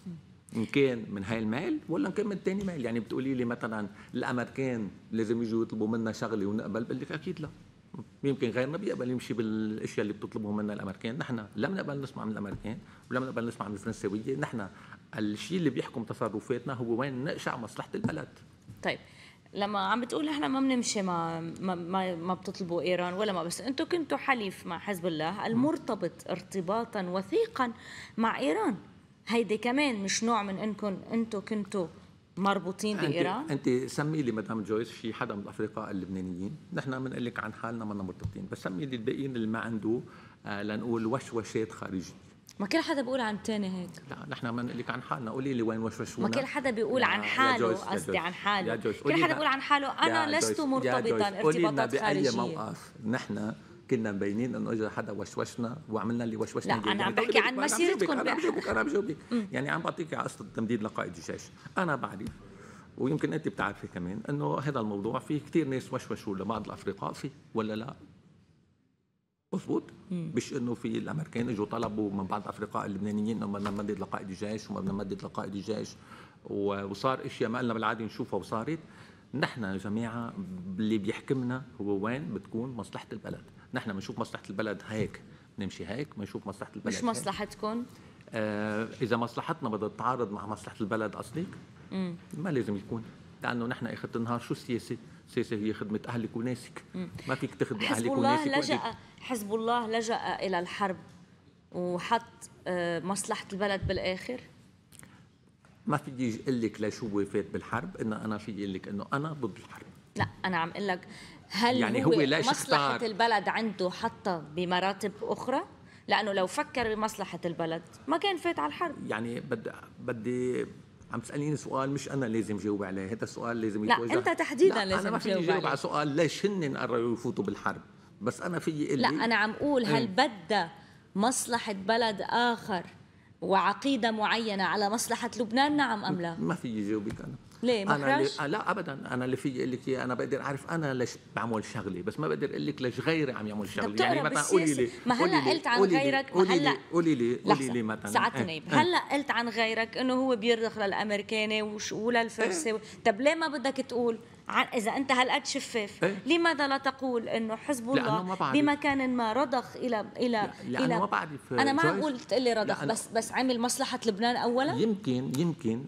ان كان من هاي الميل ولا ان كان من ثاني ميل. يعني بتقولي لي مثلا الامريكان لازم يجوا يطلبوا منا شغله ونقبل، بقول لك اكيد لا. يمكن غيرنا بيقبل يمشي بالاشياء اللي بتطلبهم منا الامريكان، نحن لم نقبل نسمع من الامريكان ولم نقبل نسمع من الفرنسويه. نحن الشيء اللي بيحكم تصرفاتنا هو وين نقشع مصلحه البلد. طيب لما عم بتقول احنا ما بنمشي ما ما ما, ما بتطلبوا ايران ولا ما، بس انتم كنتوا حليف مع حزب الله المرتبط ارتباطا وثيقا مع ايران، هيدي كمان مش نوع من انكم انتم كنتوا مربوطين بايران؟ انت سمي لي مدام جويس شي حدا من الافرقاء اللبنانيين، نحن بنقول لك عن حالنا ما مرتبطين، بس سمي لي الباقيين اللي ما عنده آه لنقول وشوشات خارجيه. ما كل حدا بيقول عن الثاني هيك. لا نحن بنقول لك عن حالنا، قولي لي وين وشوشونا. ما كل حدا بيقول عن حاله، قصدي عن حاله، كل حدا بيقول عن حاله انا لست مرتبطا ارتباطات خارجيه. بأي موقف نحن كنا مبينين انه اجى حدا وشوشنا وعملنا اللي وشوشنا. لا انا عم بحكي عن مسيرتكم. انا بجاوبك انا بجاوبك يعني عم بعطيك على قصه تمديد لقائد الجيش. انا بعرف ويمكن انت بتعرفي كمان انه هذا الموضوع فيه كثير ناس وشوشوا لبعض الافرقاء فيه ولا لا؟ مضبوط؟ مش انه في الامريكان اجوا طلبوا من بعض الافرقاء اللبنانيين انه بدنا نمدد لقائد الجيش وما بدنا نمدد لقائد الجيش، وصار اشياء ما لنا بالعاده نشوفها وصارت. نحن يا جماعه اللي بيحكمنا هو وين بتكون مصلحه البلد. نحن بنشوف مصلحه البلد هيك نمشي هيك، بنشوف مصلحه البلد مش مصلحتكم؟ آه إذا مصلحتنا بدها تتعارض مع مصلحة البلد قصدك؟ ما لازم يكون، لأنه نحن آخر النهار شو السياسة؟ السياسة هي خدمة أهلك وناسك. مم. ما فيك تخدمي أهلك وناسك. حزب الله لجأ حزب الله لجأ إلى الحرب وحط مصلحة البلد بالآخر؟ ما في يجي أقول لك ليش هو فات بالحرب، إن أنا في أقول لك إنه أنا ضد الحرب. لا أنا عم أقول لك هل يعني هو, هو مصلحة اختار البلد عنده حتى بمراتب أخرى؟ لأنه لو فكر بمصلحة البلد ما كان فات على الحرب. يعني بدي بدي عم تسأليني سؤال مش أنا لازم جاوب عليه، هذا السؤال لازم يتوجه. لا أنت تحديدا لازم أنا ما فيني جاوب على سؤال ليش هن قرروا يفوتوا بالحرب، بس أنا في قلي. لا أنا عم أقول هل بدأ مصلحة بلد آخر وعقيدة معينة على مصلحة لبنان، نعم أم لا؟ ما في جاوبك أنا. ليه محرج؟ أنا اللي... لا أبدا، أنا اللي في أقول لك أنا بقدر أعرف أنا ليش بعمل شغلي، بس ما بقدر أقول لك ليش غيري عم يعمل شغلي. يعني مثلا قولي لي ما هلا قلت عن غيرك، ما هلا قولي لي قولي لي مثلا ساعات نايب هلا قلت عن غيرك إنه هو بيرضخ للأمريكاني وللفرسي اه؟ طب ليه ما بدك تقول عن إذا أنت هالقد شفاف اه؟ لماذا لا تقول إنه حزب الله بمكان ما رضخ إلى إلى لأنه إلى ما بعرف. أنا ما عم قول تقول لي رضخ، بس بس عمل مصلحة لبنان أولا. يمكن يمكن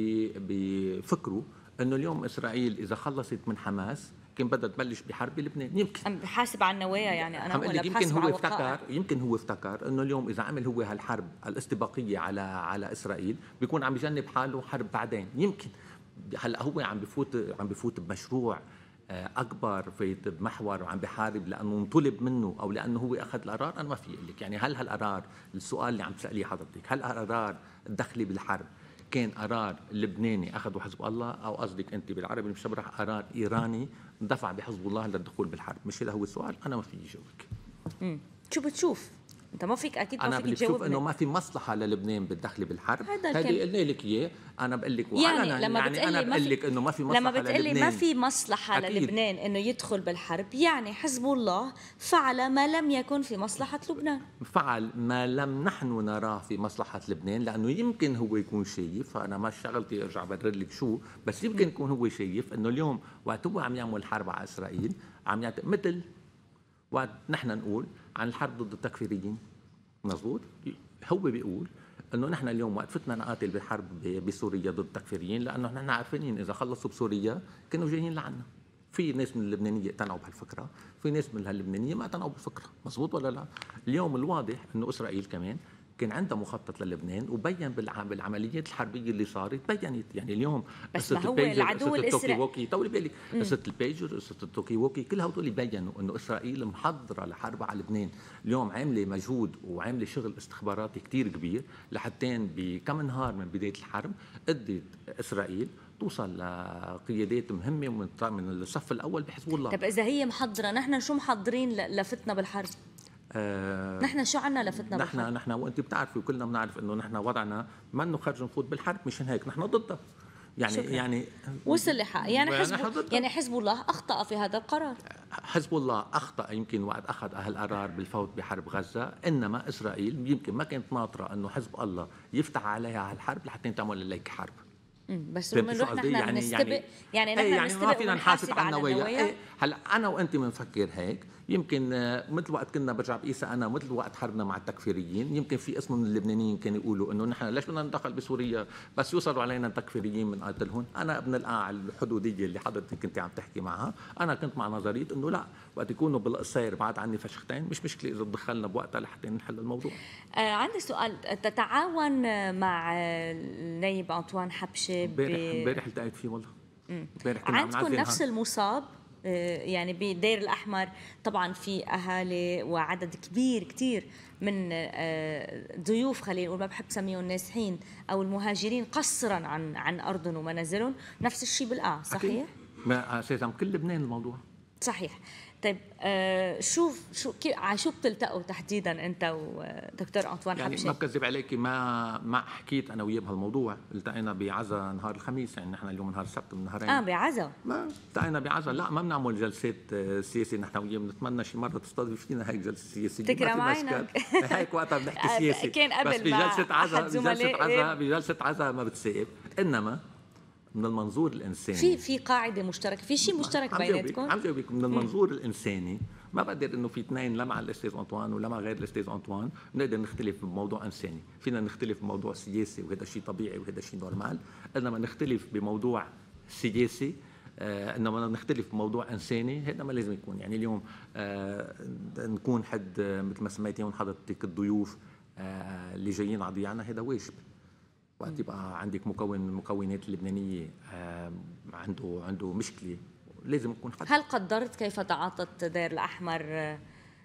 بفكروا انه اليوم اسرائيل اذا خلصت من حماس كان بدها تبلش بحرب بلبنان. يمكن عم بحاسب على النوايا، يعني انا ولا يمكن هو افتكر يمكن هو افتكر انه اليوم اذا عمل هو هالحرب الاستباقيه على على اسرائيل بيكون عم يجنب حاله حرب بعدين. يمكن هلا هو عم بفوت عم بفوت بمشروع اكبر، فايت بمحور وعم بحارب لانه انطلب منه او لانه هو اخذ القرار. انا ما في اقول لك يعني هل هالقرار، السؤال اللي عم تساليه حضرتك، هل القرار الدخلي بالحرب كان قرار لبناني اخذه حزب الله، او قصدك انت بالعربي مش برح قرار ايراني دفع بحزب الله للدخول بالحرب؟ مش هذا هو السؤال. انا ما فيي جاوبك. امم شو بتشوف انت؟ ما فيك اكيد ما أنا فيك تجاوبني. انا بشوف انه ما في مصلحه للبنان بالدخل بالحرب. هذه قلنا لك اياه. انا بقول لك يعني لما يعني انا بقول لك انه ما في مصلحه لما بتقول لي ما في مصلحه أكيد. للبنان انه يدخل بالحرب، يعني حزب الله فعل ما لم يكن في مصلحه لبنان، فعل ما لم نحن نراه في مصلحه لبنان، لانه يمكن هو يكون شايف، فانا ما شغلتي ارجع برر لك شو، بس يمكن يكون هو شايف انه اليوم وقت هو عم يعمل حرب على اسرائيل عم يعت... مثل وقت نحن نقول عن الحرب ضد التكفيريين. مزبوط. هو بيقول انه نحن اليوم وقت فتنا نقاتل بحرب بسوريا ضد التكفيريين لانه نحن عارفين اذا خلصوا بسوريا كانوا جايين لعنا. في ناس من اللبنانيه اقتنعوا بهالفكره، في ناس من اللبنانيه ما اقتنعوا بالفكره. مزبوط ولا لا؟ اليوم الواضح انه اسرائيل كمان كان عندها مخطط للبنان وبين بالعمليات الحربيه اللي صارت بينت. يعني اليوم بس ما هو العدو الاسرائيلي طولي بالك قصه البيجر قصه التوكي ووكي كلها هدول بينوا انه اسرائيل محضره لحرب على لبنان. اليوم عامله مجهود وعامله شغل استخباراتي كتير كبير لحتى بكم نهار من بدايه الحرب قدرت اسرائيل توصل لقيادات مهمه من الصف الاول بحزب الله. طب اذا هي محضره، نحن شو محضرين لفتنا بالحرب؟ آه نحن شو عنا لفتنا نحن بالحرب؟ نحن وانت بتعرفي وكلنا بنعرف انه نحن وضعنا ما انه خرج نفوت بالحرب، مشان هيك نحن ضدها. يعني شكرا. يعني وصل لحق. يعني حزب يعني حزب الله اخطا في هذا القرار. حزب الله اخطا يمكن وقت اخذ هالقرار بالفوت بحرب غزه، انما اسرائيل يمكن ما كانت ناطره انه حزب الله يفتح عليها هالحرب لحتى تعمل لك حرب. بس بنروح نحن يعني نستبق يعني يعني نحن يعني نستبق ما فينا نحاسب على النوايا. ايه هلا انا وانت بنفكر هيك، يمكن مثل وقت كنا برجع بقيسى انا مثل وقت حربنا مع التكفيريين، يمكن في اسم من اللبنانيين كانوا يقولوا انه نحن ليش بدنا ندخل بسوريا بس يوصلوا علينا التكفيريين بنقاتلهم. انا ابن القاع الحدوديه اللي حضرتك كنت عم تحكي معها، انا كنت مع نظريه انه لا، وقت يكونوا بالقصير بعد عني فشختين مش مشكله اذا تدخلنا بوقتها لحتى نحل الموضوع. آه عندي سؤال، تتعاون مع النائب أنطوان حبشة؟ امبارح التقيت فيه والله. امبارح كنا عندكم نفس المصاب يعني بدير الأحمر؟ طبعا في أهالي وعدد كبير كتير من ضيوف، خلينا نقول ما بحب سميهم نازحين أو المهاجرين قسرا عن عن أرضهم ومنازلهم. نفس الشيء بالقاع صحيح؟ ما اساسا كل لبنان الموضوع صحيح. طيب آه شو شو كيف على شو بتلتقوا تحديدا انت ودكتور انطوان يعني حبشة؟ ما بكذب عليكي، ما ما حكيت انا وياه بهالموضوع. التقينا بعزا نهار الخميس، يعني نحن اليوم نهار السبت من نهارين. اه بعزا؟ ما التقينا بعزا. لا ما بنعمل جلسات سياسي نحن وياه، بنتمنى شي مره تستضيف فينا هيك جلسه سياسيه. تكرم عينك. هيك وقتها بنحكي سياسي. كان قبل بس بجلسه عزا بجلسه عزا بجلسه عزا ما بتسائب. انما من المنظور الانساني في في قاعده مشتركه، في شيء مشترك عم جاوبك بيناتكم؟ عم جاوبك من المنظور الانساني ما بقدر انه في اثنين لا مع الاستاذ انطوان ولا مع غير الاستاذ انطوان بنقدر نختلف بموضوع انساني، فينا نختلف بموضوع سياسي وهذا شيء طبيعي وهذا شيء نورمال، انما نختلف بموضوع سياسي آه انما نختلف بموضوع انساني هذا ما لازم يكون. يعني اليوم آه نكون حد آه مثل ما سميتيهم حضرتك الضيوف آه اللي جايين على ضيعنا هذا واجب. وقت يبقى عندك مكون من المكونات اللبنانيه آه عنده عنده مشكله لازم يكون حد. هل قدرت كيف تعاطت دير الأحمر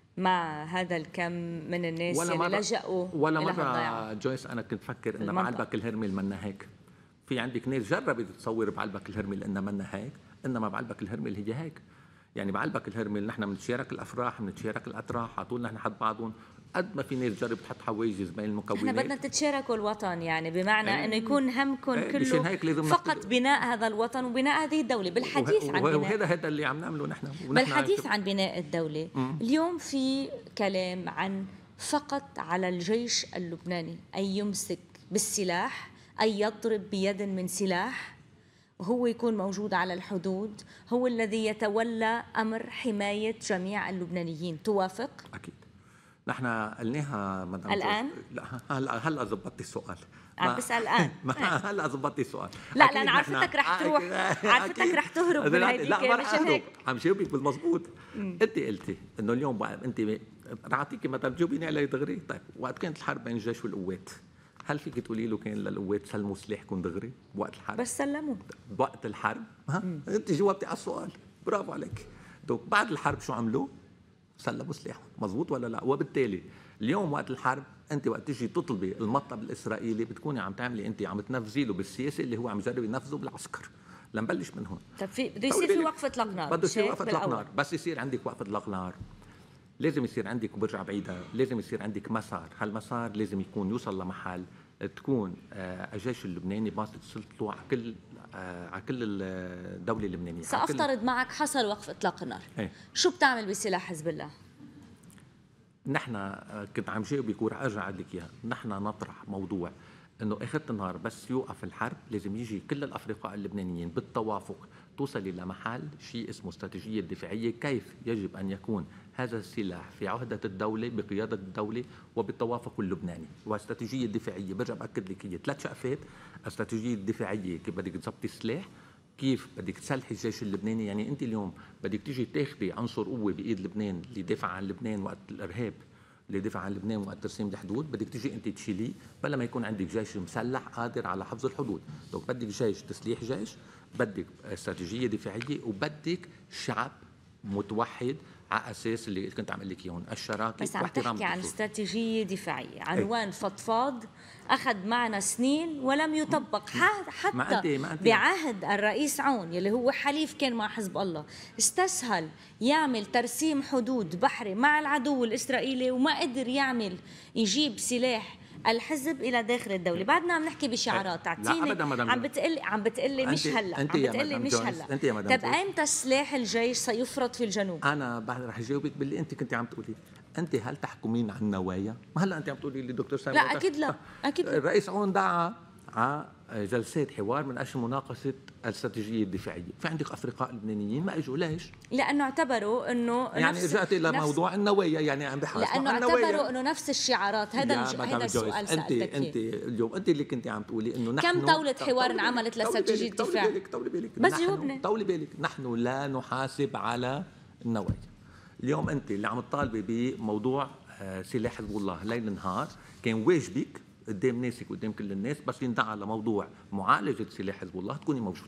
مع هذا الكم من الناس ولا اللي مرة لجأوا ولا إلى مرة هالضيعة؟ جويس أنا كنت فكر إن المنطقة. بعلبك الهرمي منا هيك. في عندك ناس جربت تصور بعلبك الهرمي لأنها منا هيك، إنما بعلبك الهرمي اللي هي هيك. يعني بعلبك الهرمي اللي نحن بنتشارك الأفراح بنتشارك الأطراح على طول نحن حد بعضهم، قد ما في ناس جربت تحط حواجز بين المكونات. احنا بدنا تتشاركوا الوطن، يعني بمعنى ايه انه يكون همكم ايه كله فقط نحن... بناء هذا الوطن وبناء هذه الدوله. بالحديث عن بناء وهذا هذا اللي عم نعمله نحن. بالحديث عن بناء الدوله مم. اليوم في كلام عن فقط على الجيش اللبناني ان يمسك بالسلاح، ان يضرب بيد من سلاح، وهو يكون موجود على الحدود، هو الذي يتولى امر حمايه جميع اللبنانيين. توافق؟ اكيد. نحن قلناها مدام الآن؟ لا هلا هلا ضبطتي السؤال. عم بسأل الآن. هلا ضبطتي السؤال. لا لأن عرفتك رح تروح، عرفتك رح تهرب من هيديك. لا ما رح مشان هيك عم جاوبك بالمضبوط. انت قلتي انه اليوم بقى انت رح اعطيكي مثلا تجاوبيني علي دغري. طيب وقت كانت الحرب بين الجيش والقوات هل فيك تقولي له كان للقوات سلموا سلاحكم دغري بوقت الحرب؟ بس سلموا بوقت الحرب. ها انت جاوبتي على السؤال، برافو عليك. دوك بعد الحرب شو عملوا؟ سلموا سلاحهم، مزبوط ولا لا؟ وبالتالي اليوم وقت الحرب انت وقت تجي تطلبي المطلب الاسرائيلي بتكوني عم تعملي انت عم تنفذي له بالسياسه اللي هو عم يجرب ينفذه بالعسكر. لنبلش من هون. طب في بده يصير في وقفه اطلاق نار. بده يصير وقفه اطلاق نار، بس يصير عندك وقفه اطلاق نار لازم يصير عندك، وبرجع بعيدها، لازم يصير عندك مسار، هالمسار لازم يكون يوصل لمحل تكون الجيش اللبناني باسط سلطته على كل على كل الدوله اللبنانيه. سافترض معك حصل وقف اطلاق النار، ايه؟ شو بتعمل بسلاح حزب الله؟ نحن كنت عم جاوبك ورح ارجع اقول لك اياها، نحن نطرح موضوع انه اخر النهار بس يوقف الحرب لازم يجي كل الافرقاء اللبنانيين بالتوافق توصلي لمحل شيء اسمه استراتيجيه دفاعيه، كيف يجب ان يكون هذا السلاح في عهده الدوله بقياده الدوله وبالتوافق اللبناني، واستراتيجيه دفاعيه برجع باكد لك هي ثلاث شقفات. استراتيجيه دفاعيه كيف بدك تظبطي السلاح، كيف بدك تسلحي الجيش اللبناني. يعني انت اليوم بدك تيجي تاخذي عنصر قوه بايد لبنان اللي يدافع عن لبنان وقت الارهاب، اللي يدافع عن لبنان وقت ترسيم الحدود، بدك تيجي انت تشيليه بلا ما يكون عندك جيش مسلح قادر على حفظ الحدود. دونك بدك جيش، تسليح جيش، بدك استراتيجيه دفاعيه، وبدك شعب متوحد على اساس اللي كنت عم اقول لك اياهم الشراكه. بس عم تحكي عن استراتيجيه دفاعيه، عنوان فضفاض اخذ معنا سنين ولم يطبق. حتى ما أنت ما أنت بعهد الرئيس عون يلي هو حليف كان مع حزب الله استسهل يعمل ترسيم حدود بحري مع العدو الاسرائيلي وما قدر يعمل يجيب سلاح الحزب الى داخل الدوله. بعدنا عم نحكي بشعارات. تعطيني عم بتقلي عم بتقلي مش هلا، عم بتقلي مش هلا. طب ايمتى سلاح الجيش سيفرض في الجنوب؟ انا بعد رح اجاوبك باللي انت كنت عم تقولي. انت هل تحكمين عن النوايا؟ ما هلا انت عم تقولي لي دكتور سامي. لا اكيد لا، اكيد لا. الرئيس عون دعا على جلسات حوار من اجل مناقشه الاستراتيجيه الدفاعيه، في عندك افرقاء لبنانيين ما اجوا. ليش؟ لانه اعتبروا انه يعني رجعت الى موضوع النوايا، يعني عم بحث لانه اعتبروا انه نفس الشعارات. هذا هذا السؤال سالتك. انت اليوم انت اللي كنت عم تقولي انه نحن كم طاوله حوار انعملت لاستراتيجيه الدفاع؟ طولي بالك طولي بالك بس جاوبني. طولي بالك، نحن لا نحاسب على النوايا. اليوم انت اللي عم تطالبي بموضوع سلاح حزب الله ليل نهار، كان واجبك قدام ناسك وقدام كل الناس بس يندعى لموضوع معالجه سلاح حزب الله تكوني موجوده،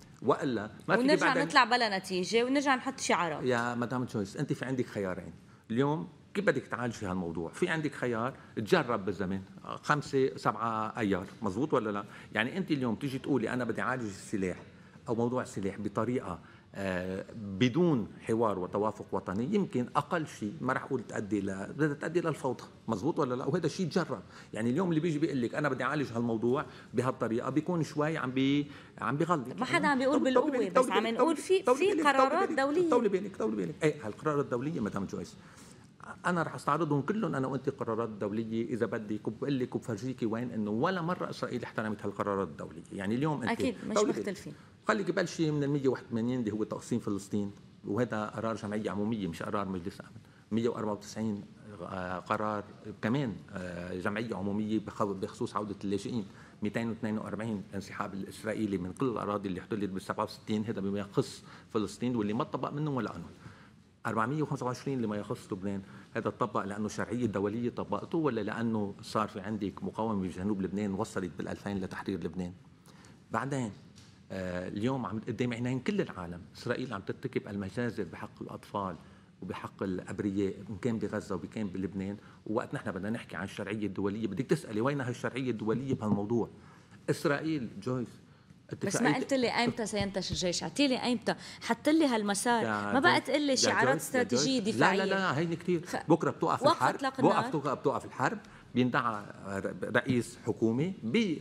والا ما في. ونرجع نطلع بلا نتيجه ونرجع نحط شعارات. يا مدام جويس انت في عندك خيارين اليوم كيف بدك تعالجي هالموضوع. في عندك خيار تجرب بالزمن خمسه سبعه ايار، مزبوط ولا لا؟ يعني انت اليوم تيجي تقولي انا بدي اعالج السلاح او موضوع السلاح بطريقه آه بدون حوار وتوافق وطني، يمكن اقل شيء ما رح اقول تؤدي ل بدها تؤدي للفوضى، مزبوط ولا لا؟ وهذا الشيء تجرب. يعني اليوم اللي بيجي بيقول لك انا بدي اعالج هالموضوع بهالطريقه بيكون شوي عم بي عم بيغلط. ما حدا عم بيقول بالقوه، بس عم نقول في في قرارات دوليه. طولي بالك طولي بالك ايه هالقرارات الدوليه مدام جويس انا رح استعرضهم كلهم انا وانت قرارات دوليه اذا بدك، وبقول لك وبفرجيكي وين انه ولا مره اسرائيل احترمت هالقرارات الدوليه. يعني اليوم انت اكيد مش مختلفين. خليك بلشي من ال مية وواحد وثمانين اللي هو تقسيم فلسطين، وهذا قرار جمعيه عموميه مش قرار مجلس امن. مية وأربعة وتسعين قرار كمان جمعيه عموميه بخصوص عوده اللاجئين. مئتين واثنين وأربعين الانسحاب الاسرائيلي من كل الاراضي اللي احتلت بال سبعة وستين، هذا بما يخص فلسطين واللي ما طبق منهم ولا قانون. أربعمية وخمسة وعشرين لما يخص لبنان، هذا طبق لانه الشرعيه الدوليه طبقته ولا لانه صار في عندك مقاومه بجنوب لبنان وصلت بالألفين لتحرير لبنان. بعدين آه اليوم عم قدام عينين كل العالم اسرائيل عم ترتكب المجازر بحق الاطفال وبحق الابرياء ان كان بغزه وبكان بلبنان. ووقت نحن بدنا نحكي عن الشرعيه الدوليه بدك تسالي وين هالشرعيه الدوليه بهالموضوع؟ اسرائيل جويس بس ما قلت لي ايمتى سينتشر الجيش، اعطي لي ايمتى، حط لي هالمسار، ما بقى تقول لي شعارات استراتيجيه دفاعيه. لا لا لا هيني كثير. ف... بكره بتوقف الحرب، بوقف بتوقف الحرب، بيندعى رئيس حكومه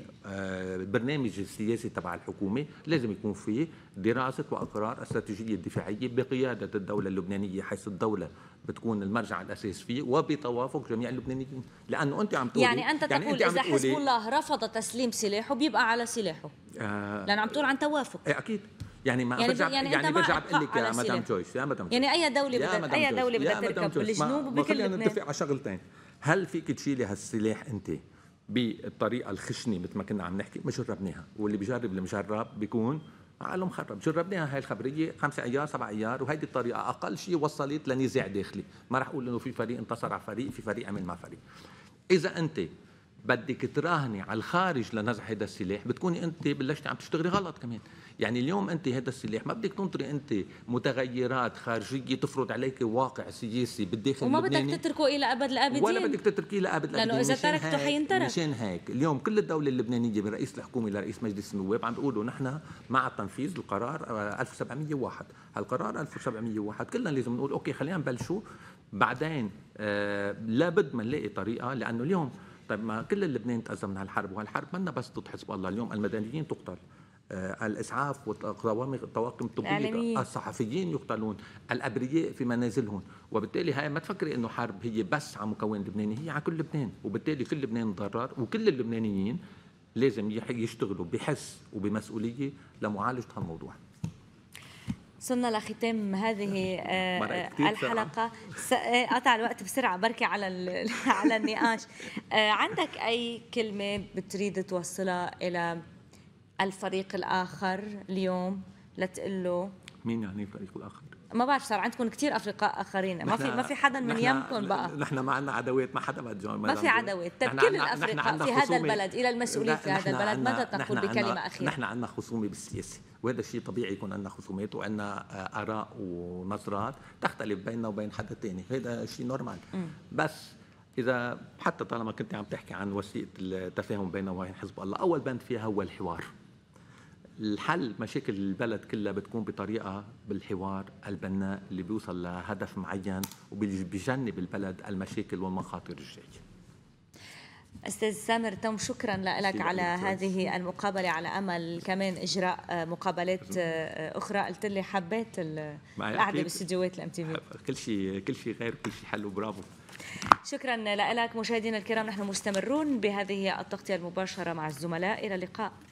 بالبرنامج السياسي تبع الحكومه، لازم يكون فيه دراسه واقرار استراتيجيه دفاعيه بقياده الدوله اللبنانيه، حيث الدوله بتكون المرجع الاساس فيه وبتوافق جميع اللبنانيين. لانه انت عم تقولي يعني انت يعني تقول اذا حزب الله رفض تسليم سلاحه بيبقى على سلاحه. آه لانه عم تقول عن توافق. ايه اكيد. يعني ما يعني برجع يعني, يعني برجع بقول لك يا مدام جويس، يا مدام يعني اي دوله بدها اي دوله بدها تركب بالجنوب وبكل لبنان. نتفق على شغلتين. هل فيك تشيلي هالسلاح انت بالطريقه الخشنه مثل ما كنا عم نحكي؟ ما جربناها، واللي بجرب المجرب بيكون عقله مخرب. جربناها هاي الخبريه خمسة ايار سبع ايار، وهيدي الطريقه اقل شيء وصلت لنزاع داخلي. ما رح اقول انه في فريق انتصر على فريق، في فريق عمل مع فريق. اذا انت بدك تراهني على الخارج لنزع هذا السلاح بتكوني انت بلشتي عم تشتغلي غلط كمان. يعني اليوم انت هذا السلاح ما بدك تنطري انت متغيرات خارجيه تفرض عليك واقع سياسي بالداخل وما اللبناني، بدك تتركه الى ابد الابدين، ولا بدك تتركيه لابد الابدين، لانه اذا تركته حينترك. مشان هيك اليوم كل الدوله اللبنانيه من رئيس الحكومه لرئيس مجلس النواب عم بيقولوا نحن مع تنفيذ القرار ألف وسبعمية وواحد. هالقرار ألف وسبعمية وواحد كلنا لازم نقول اوكي خلينا نبلشوا. بعدين آه لابد ما نلاقي طريقه، لانه اليوم طيب ما كل اللبنان تأزم من هالحرب، وهالحرب منا بس ضد حزب الله. اليوم المدنيين تقتل، آه الاسعاف والطواقم الطبيه، الصحفيين يقتلون، الابرياء في منازلهم. وبالتالي هاي ما تفكري انه حرب هي بس على مكون لبناني، هي على كل لبنان. وبالتالي كل لبنان ضرر، وكل اللبنانيين لازم يشتغلوا بحس وبمسؤوليه لمعالجه هالموضوع. وصلنا لختام هذه الحلقة. قطع الوقت بسرعة بركي على على النقاش. عندك أي كلمة بتريد توصلها إلى الفريق الآخر اليوم لتقول له؟ مين يعني الفريق الآخر؟ ما بعرف، صار عندكم كثير افرقاء اخرين، ما في ما في حدا من يمكم بقى. نحن ما عندنا عداوات مع حدا بده، ما في عداوات. طيب كل الافرقاء في هذا البلد الى المسؤولين في هذا البلد ماذا تقول بكلمه اخيره؟ نحن عندنا خصومه بالسياسه، وهذا الشيء طبيعي يكون عندنا خصومات وعندنا اراء ونظرات تختلف بيننا وبين حدا ثاني، هذا شيء نورمال. بس اذا حتى طالما كنت عم تحكي عن وسيله التفاهم بيننا وبين حزب الله، اول بند فيها هو الحوار. الحل مشاكل البلد كلها بتكون بطريقة بالحوار البناء اللي بيوصل لهدف معين وبيجنب البلد المشاكل والمخاطر الجاية. أستاذ سامر توم، شكرا لك على هذه المقابلة، على أمل كمان إجراء مقابلات أخرى. قلت لي حبيت القعدة باستديوهات الام تي في. كل شيء كل شيء غير كل شيء حلو، برافو. شكرا لك مشاهدينا الكرام، نحن مستمرون بهذه التغطية المباشرة مع الزملاء، إلى اللقاء.